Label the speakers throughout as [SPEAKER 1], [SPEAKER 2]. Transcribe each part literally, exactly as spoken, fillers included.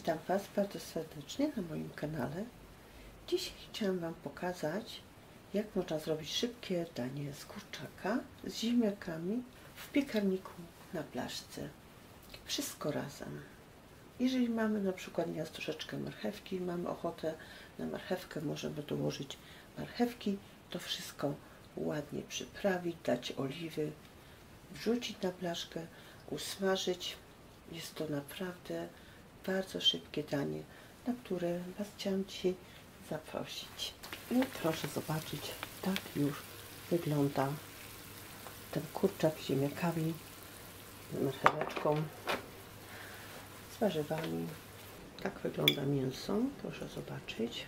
[SPEAKER 1] Witam Was bardzo serdecznie na moim kanale. Dzisiaj chciałam Wam pokazać, jak można zrobić szybkie danie z kurczaka z ziemniakami w piekarniku na blaszce. Wszystko razem. Jeżeli mamy na przykład nieraz troszeczkę marchewki, mamy ochotę na marchewkę, możemy dołożyć marchewki, to wszystko ładnie przyprawić, dać oliwy, wrzucić na blaszkę, usmażyć. Jest to naprawdę bardzo szybkie danie, na które Was chciałam dzisiaj zaprosić. I proszę zobaczyć, tak już wygląda ten kurczak z ziemniakami, z marcheweczką, z warzywami. Tak wygląda mięso, proszę zobaczyć.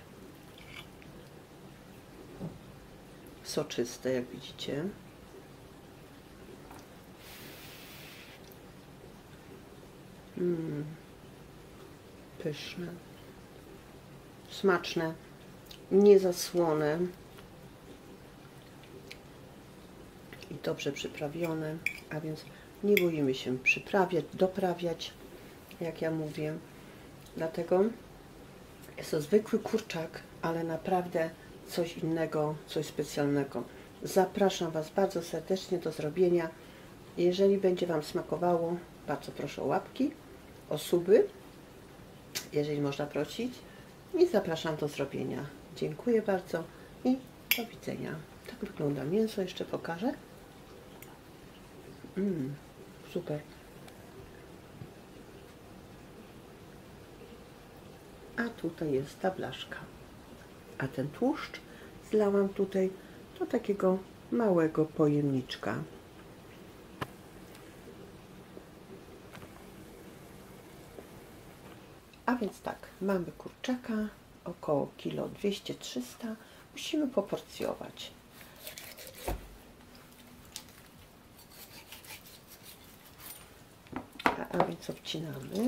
[SPEAKER 1] Soczyste, jak widzicie. Mm. Pyszne, smaczne, niezasłone i dobrze przyprawione, a więc nie boimy się przyprawiać, doprawiać, jak ja mówię. Dlatego jest to zwykły kurczak, ale naprawdę coś innego, coś specjalnego. Zapraszam Was bardzo serdecznie do zrobienia. Jeżeli będzie Wam smakowało, bardzo proszę o łapki, o suby, jeżeli można prosić, i zapraszam do zrobienia. Dziękuję bardzo i do widzenia. Tak wygląda mięso, jeszcze pokażę. Mmm, super. A tutaj jest ta blaszka. A ten tłuszcz zlałam tutaj do takiego małego pojemniczka. A więc tak, mamy kurczaka, około kilo dwieście trzysta, musimy poporcjować. A, a więc obcinamy.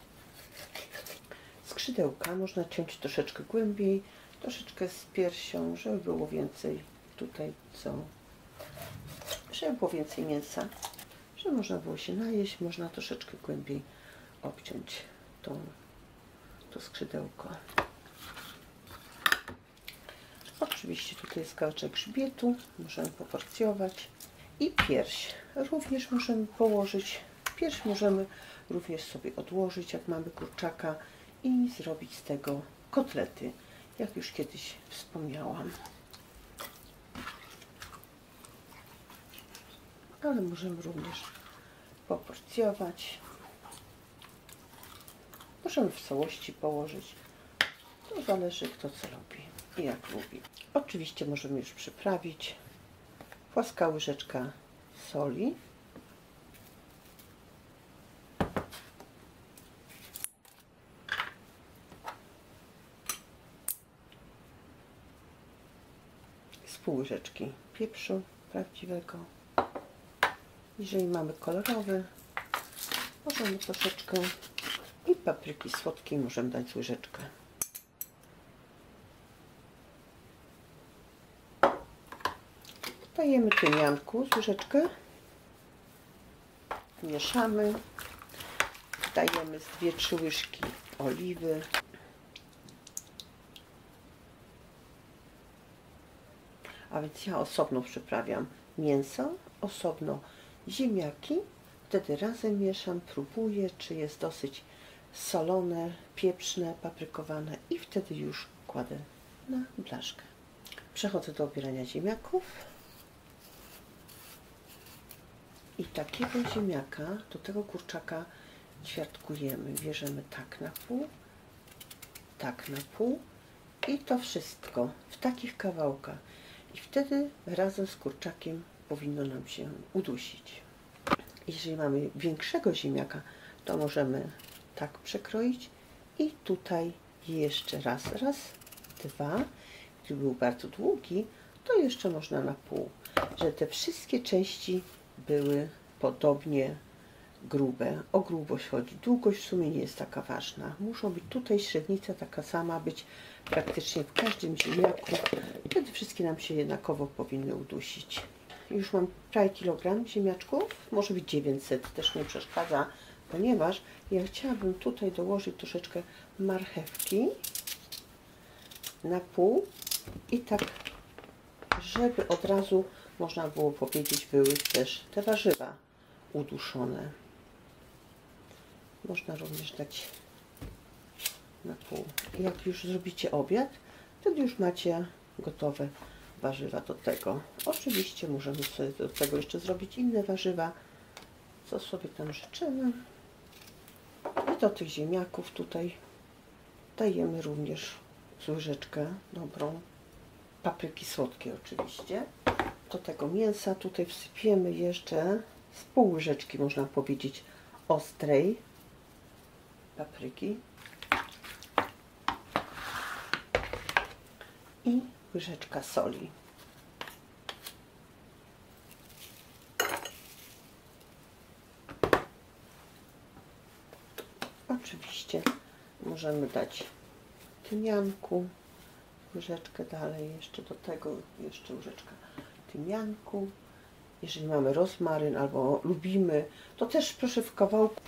[SPEAKER 1] Skrzydełka można ciąć troszeczkę głębiej, troszeczkę z piersią, żeby było więcej tutaj co, żeby było więcej mięsa, żeby można było się najeść, można troszeczkę głębiej obciąć tą to skrzydełko. Oczywiście tutaj jest kawałeczek grzbietu, możemy poporcjować i pierś również możemy położyć. Pierś możemy również sobie odłożyć, jak mamy kurczaka, i zrobić z tego kotlety, jak już kiedyś wspomniałam. Ale możemy również poporcjować. Możemy w całości położyć. To zależy, kto co lubi i jak lubi. Oczywiście możemy już przyprawić. Płaska łyżeczka soli. Z pół łyżeczki pieprzu prawdziwego. Jeżeli mamy kolorowy, możemy troszeczkę. I papryki słodkiej możemy dać łyżeczkę. Dajemy tymianku z łyżeczkę. Mieszamy. Dajemy z dwie trzy łyżki oliwy. A więc ja osobno przyprawiam mięso, osobno ziemniaki. Wtedy razem mieszam, próbuję, czy jest dosyć solone, pieprzne, paprykowane, i wtedy już kładę na blaszkę. Przechodzę do obierania ziemniaków. I takiego ziemniaka do tego kurczaka ćwiartkujemy. Bierzemy tak na pół, tak na pół i to wszystko w takich kawałkach. I wtedy razem z kurczakiem powinno nam się udusić. Jeżeli mamy większego ziemniaka, to możemy tak przekroić i tutaj jeszcze raz, raz, dwa. Gdyby był bardzo długi, to jeszcze można na pół, że te wszystkie części były podobnie grube. O grubość chodzi. Długość w sumie nie jest taka ważna. Muszą być tutaj średnica taka sama być praktycznie w każdym ziemniaku. Wtedy wszystkie nam się jednakowo powinny udusić. Już mam prawie kilogram ziemniaczków, może być dziewięćset, też nie przeszkadza. ponieważ ja chciałabym tutaj dołożyć troszeczkę marchewki na pół i tak, żeby od razu, można było powiedzieć, były też te warzywa uduszone. Można również dać na pół. Jak już zrobicie obiad, wtedy już macie gotowe warzywa do tego. Oczywiście możemy sobie do tego jeszcze zrobić inne warzywa, co sobie tam życzymy. I do tych ziemniaków tutaj dajemy również łyżeczkę dobrą papryki słodkiej oczywiście. Do tego mięsa tutaj wsypiemy jeszcze z pół łyżeczki, można powiedzieć, ostrej papryki i łyżeczka soli. Oczywiście możemy dać tymianku, łyżeczkę dalej, jeszcze do tego jeszcze łyżeczka tymianku. Jeżeli mamy rozmaryn albo lubimy, to też proszę w kawałku.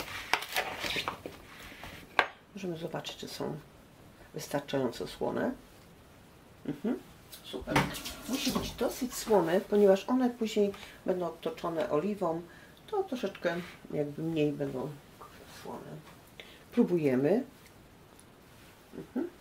[SPEAKER 1] Możemy zobaczyć, czy są wystarczająco słone. Mhm. Super. Musi być dosyć słone, ponieważ one później będą obtoczone oliwą, to troszeczkę jakby mniej będą słone. Próbujemy. Mhm.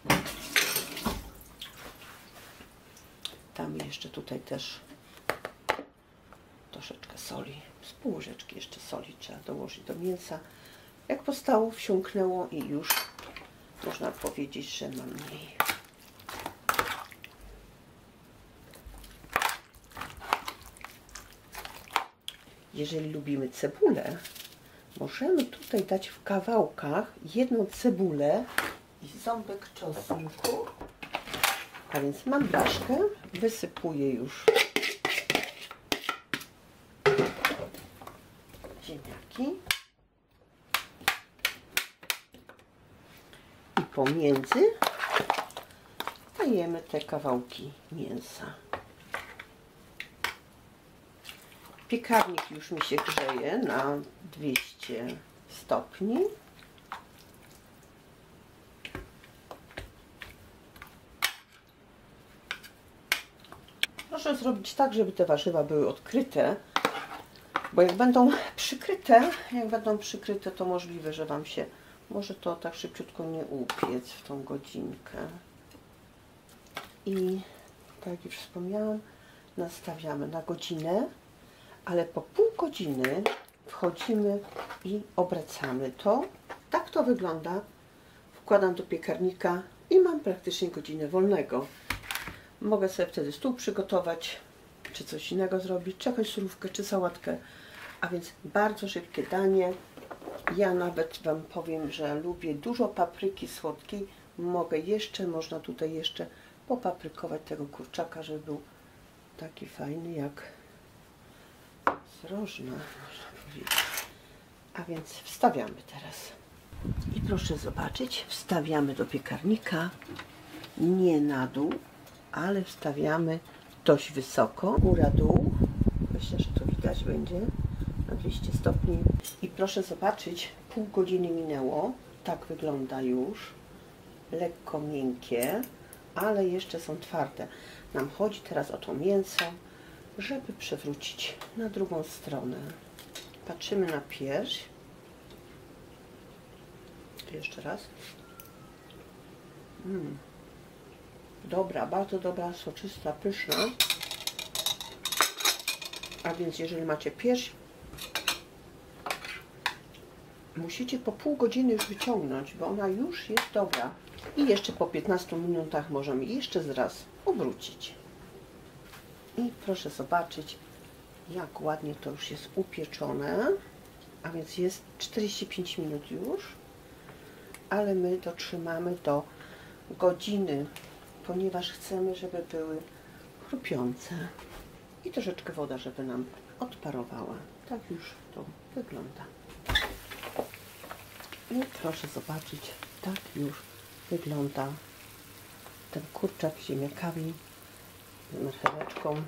[SPEAKER 1] Damy jeszcze tutaj też troszeczkę soli. Z pół łyżeczki jeszcze soli trzeba dołożyć do mięsa. Jak powstało, wsiąknęło i już można powiedzieć, że ma mniej. Jeżeli lubimy cebulę, możemy tutaj dać w kawałkach jedną cebulę i ząbek czosnku. A więc mam blaszkę, wysypuję już ziemniaki i pomiędzy dajemy te kawałki mięsa. Piekarnik już mi się grzeje na dwieście stopni. Proszę zrobić tak, żeby te warzywa były odkryte, bo jak będą przykryte, jak będą przykryte, to możliwe, że Wam się może to tak szybciutko nie upiec w tą godzinkę. I tak jak już wspomniałam, nastawiamy na godzinę, ale po pół godziny wchodzimy i obracamy to. Tak to wygląda. Wkładam do piekarnika i mam praktycznie godzinę wolnego. Mogę sobie wtedy stół przygotować, czy coś innego zrobić, czy jakąś surówkę, czy sałatkę. A więc bardzo szybkie danie. Ja nawet Wam powiem, że lubię dużo papryki słodkiej. Mogę jeszcze, można tutaj jeszcze popaprykować tego kurczaka, żeby był taki fajny jak z rożna, można powiedzieć. A więc wstawiamy teraz. I proszę zobaczyć, wstawiamy do piekarnika, nie na dół, ale wstawiamy dość wysoko, góra-dół. Myślę, że to widać będzie na dwieście stopni. I proszę zobaczyć, pół godziny minęło. Tak wygląda już. Lekko miękkie, ale jeszcze są twarde. Nam chodzi teraz o to mięso, żeby przewrócić na drugą stronę. Patrzymy na pierś. Jeszcze raz. Mm. Dobra, bardzo dobra, soczysta, pyszna. A więc jeżeli macie pierś, musicie po pół godziny już wyciągnąć, bo ona już jest dobra. I jeszcze po piętnastu minutach możemy jeszcze raz obrócić. I proszę zobaczyć, jak ładnie to już jest upieczone. A więc jest czterdzieści pięć minut już. Ale my dotrzymamy do godziny, ponieważ chcemy, żeby były chrupiące. I troszeczkę woda, żeby nam odparowała. Tak już to wygląda. I proszę zobaczyć, tak już wygląda ten kurczak z ziemniakami, z marcheweczką,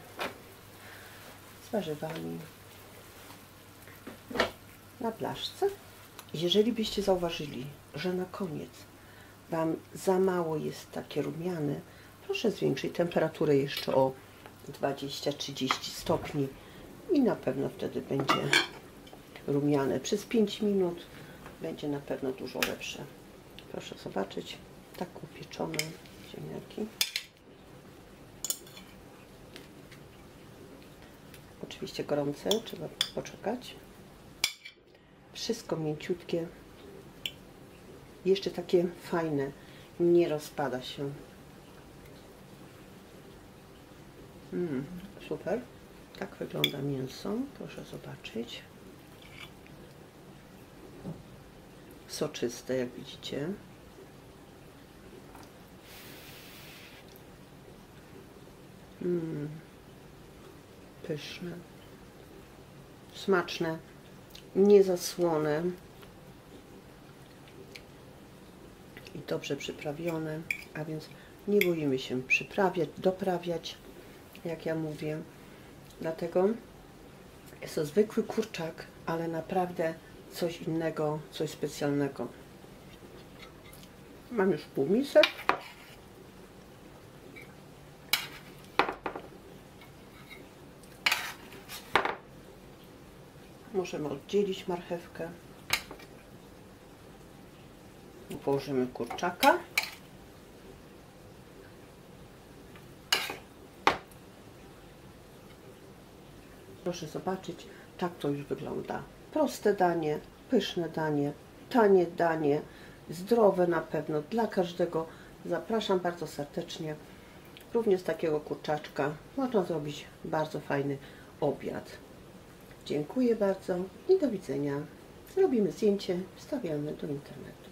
[SPEAKER 1] z warzywami na blaszce. Jeżeli byście zauważyli, że na koniec Wam za mało jest takie rumiane, proszę zwiększyć temperaturę jeszcze o dwadzieścia do trzydziestu stopni i na pewno wtedy będzie rumiane. Przez pięć minut będzie na pewno dużo lepsze. Proszę zobaczyć, tak upieczone ziemniaki. Oczywiście gorące, trzeba poczekać. Wszystko mięciutkie. Jeszcze takie fajne, nie rozpada się. Mm, super. Tak wygląda mięso. Proszę zobaczyć. Soczyste, jak widzicie. Mm, pyszne. Smaczne. Niezasłone. I dobrze przyprawione. A więc nie boimy się przyprawiać, doprawiać, jak ja mówię. Dlatego jest to zwykły kurczak, ale naprawdę coś innego, coś specjalnego. Mam już pół misek. Możemy oddzielić marchewkę. Włożymy kurczaka. Proszę zobaczyć, tak to już wygląda. Proste danie, pyszne danie, tanie danie, zdrowe na pewno dla każdego. Zapraszam bardzo serdecznie. Również z takiego kurczaczka można zrobić bardzo fajny obiad. Dziękuję bardzo i do widzenia. Zrobimy zdjęcie, wstawiamy do internetu.